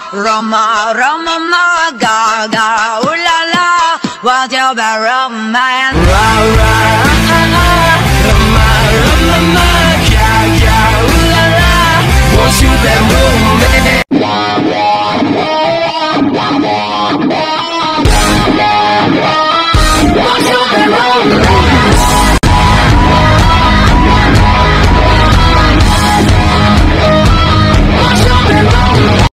Roma, Roma, ma, ga, ga, ooh la la, what's your bad romance?